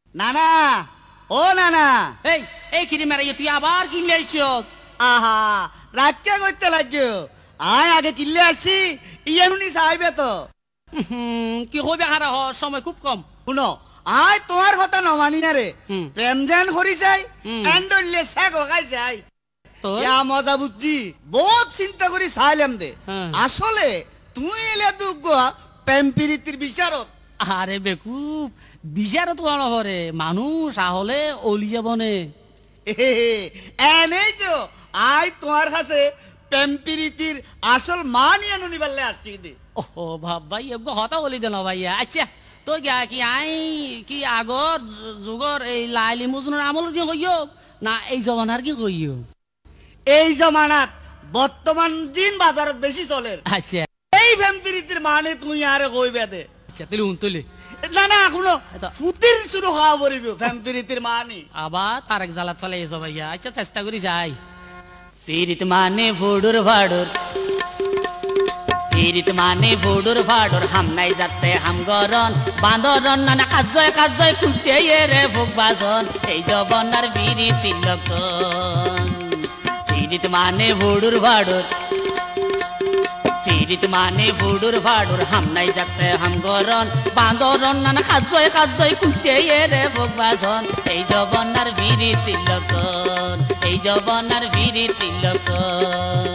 নানা ও নানা এই এই কিরে মারাইয়া তুই আবার কিনলে আইছো? আহা রাখতে করতে লাগছো আয় আগে কিনলে আসছি ইয়ানুনি চাইবে তো কি হইবে হারা হ সময় খুব কম। শুনো আয় তোমার কথা নমানি না রে হুম। প্রেম যেন করি যাই হুম। এন্ডলে শাক খাই যাই তো ইয়া মজা বুঝছি বহুত চিন্তা করি চাইলাম দে হ্যাঁ। আসলে তুই এলে দুঃখ প্রেম প্রীতির বিচারত আরে বেকুব বিচারত কোন হরে মানুষ আহলে অলিয়া বনে। এনেই তো আয় তোমার কাছে প্রেম প্রীতির আসল মান ইয়ানুনি পারলে আসছি দে ওহো ভাব ভাই এগো হতা বলি দেন ভাইয়া। আচ্ছা তো গা কি আই কি আগর যুগর এই লাইলি মজনুর আমল কি কইও না এই জমানার কি কইও? এই জমানাত বর্তমান দিন বাজারত বেশি চলে আচ্ছা এই প্রেম প্রীতির মানে তুই আরে কইবে দে আচ্ছা তুই উনতলে না না এখনো এটা- ফুটির শুরু হওয়া পড়িব প্রেম প্রীতির মানে আবার তারেক জ্বালাত ফেলে এসো ভাইয়া। আচ্ছা চেষ্টা করি যাই। পীড়িত মানে ভুডুর ভাডুর, পীড়িত মানে ভুডুর ভাডুর, হামনাই যাতে হামগরন বাঁদরন নানা কাজয় কাজয় কুটে রে ভোগ বাজন এই জবনার বিরিতি লক্ষণ। পীড়িত মানে ভুডুর ভাডুর, পীড়িত মানে ভুডুর ভাডুর, হামনাই যাতে হামগরন বাঁদরন নানা কাজয় কাজয় কুটে রে ভোগ বাজন এই জবনার বিরিতি লক্ষণ, এই জবনার বিরিতি লক্ষণ।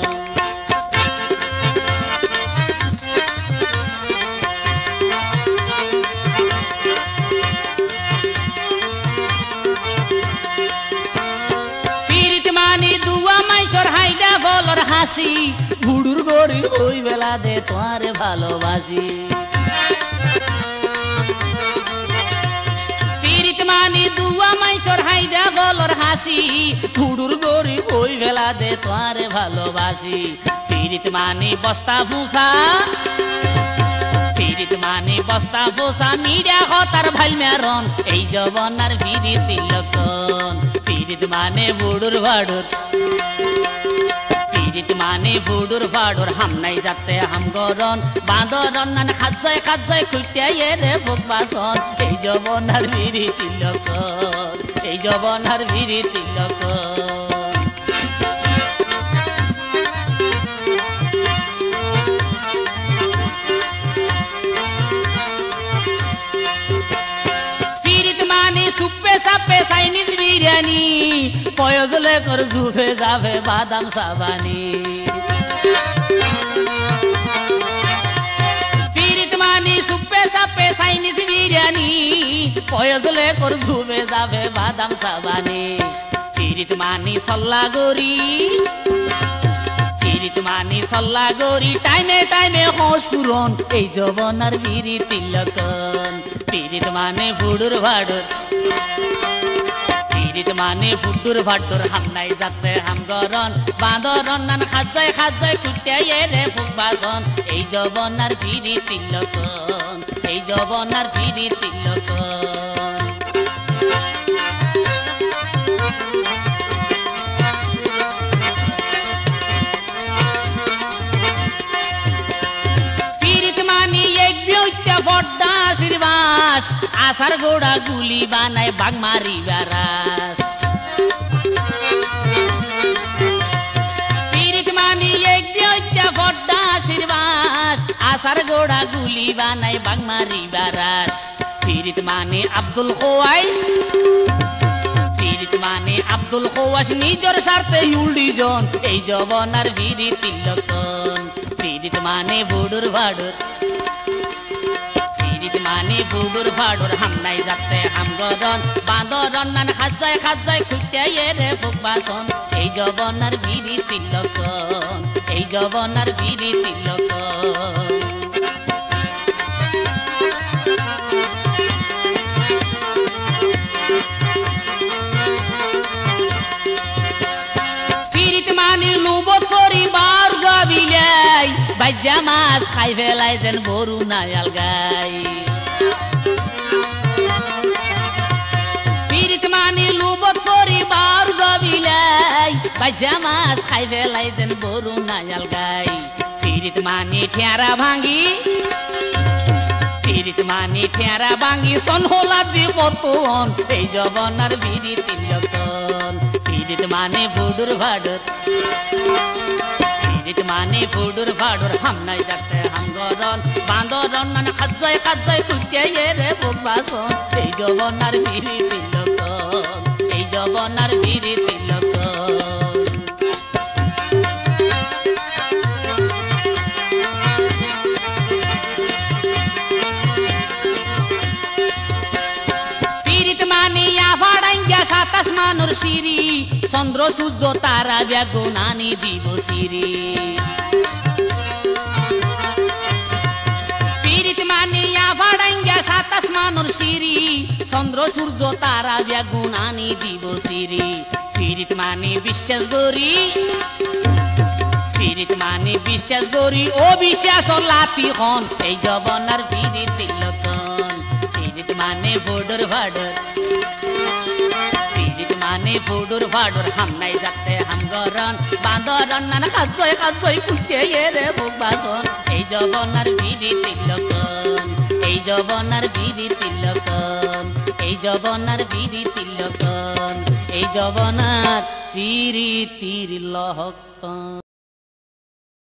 পীড়িত মানে দুয়া মাইছর হাইডা বলর হাসি ভুডুর গরি ওই বেলা দে তোমারে ভালোবাসি। পীড়িত মানে দুয়া মাইছর হাইডা বলর হাসি ভুডুর গরি ওই বেলা দে তোমারে ভালোবাসি। পীড়িত মানে বস্তা ভুসা, পীড়িত মানে বস্তা ভুসা মিডিয়া হতার ভাইল মেরন এই জবনার বিরিতি লক্ষণ। পীড়িত মানে ভুডুর ভাডুর, পীড়িত মানে ভুডুর ভাডুর, হামনাই যাতে হামগরন বাঁদরন নানা খাজয় খাজয় খুঁটে রে ভোগ বাসন এই জবনার বিরিতি লক্ষণ, এই জবনার বিরিতি লক্ষণ। পীড়িত মানে সুপে সাপে চাইনিজ বিরিয়ানি পয়জলে কর জুফে যাবে বাদাম সাবানি। পীড়িত মানে সুপে সাপে চাইনিজ বিরিয়ানি পয়জলে কর জুফে যাবে বাদাম সাবানি। পীড়িত মানে সল্লা গরি, পীড়িত মানে সল্লা গরি টাইমে টাইমে হোস পুরন এই জবনার বিরিতি লক্ষণ। পীড়িত মানে ভুডুর ভাডুর, পীড়িত মানে ভুডুর ভাডুর, হামনাই যাতে হামগরন বাঁদরন নান খাজয় খাজয় কুটে রে ভোগ বাজন এই জবনার বিরিতি লক্ষণ, এই জবনার বিরিতি লক্ষণ। পীড়িত মানে এক বিয়টা বড্ডা শ্রীবাস আসার গোড়া গুলি বানায় বাঘ মারি বেড়াস। পীড়িত মানে এক বিয়টা বড্ডা শ্রীবাস আসার গোড়া গুলি বানায় বাঘ মারি বেড়াস। পীড়িত মানে আব্দুল খোয়াইস, পীড়িত মানে আব্দুল খোয়াস নিজের স্বার্থে উল্ডিজন এই জবনার বিরিতি লক্ষণ। পীড়িত মানে ভুডুর ভাডুর, পীড়িত মানে ভুডুর ভাডুর, হামনাই যাতে হামগরন বাঁদরন নান খাজয় খাজয় খুঁটে রে ভোগ বাসন এই জবনার বিরিতি লক্ষণ, এই জবনার বিরিতি লক্ষণ। পীড়িত মানে লুব করি বার গাবিলাই বাইজা মাছ খাই ফেলাই যেন বরু নায়াল গাই। পীড়িত মানে লুব করি বার গাবিলাই বাইজা মাছ খাই ফেলাই যেন বরু নায়াল গাই। পীড়িত মানে ঠেরা ভাঙ্গি, পিরিত মানে ঠেরা বাঙ্গি সন হোলা দি কতন এই জবনার বিড়ি তিলকন পিরিত মানে ফুডুর ভাডর পিরিত মানে ফুডুর ভাডর হাম নাই যাতে হাম গরন বান্দরন নানা খাজয় খাজয় কুটে রে বুবাসন এই জবনার বিড়ি তিলকন এই জবনার বিড়ি তিলকন সাতাশ মানুর সিঁড়ি চন্দ্র সূর্য তারা বেগুনানি দিব সিঁড়ি পীড়িত মানিয়া ভাড়াঙ্গা সাতাশ মানুর সিঁড়ি চন্দ্র সূর্য তারা বেগুনানি দিব সিঁড়ি পীড়িত মানে বিশ্বাস করি পীড়িত মানে বিশ্বাস করি ও বিশ্বাস লাতি হন এই জবনার পীড়িত তিলকন পীড়িত মানে বর্ডর ভাডর মানে ফুডুর ফাডুর হাম নাই যাতে হাম গরন বান্দরন নানা খাজয় খাজয় কুটে রে বুবাসন এই জবনার বিড়ি তিলকন এই জবনার বিড়ি তিলকন এই জবনার বিড়ি তিলকন এই জবনার বিড়ি তিলকন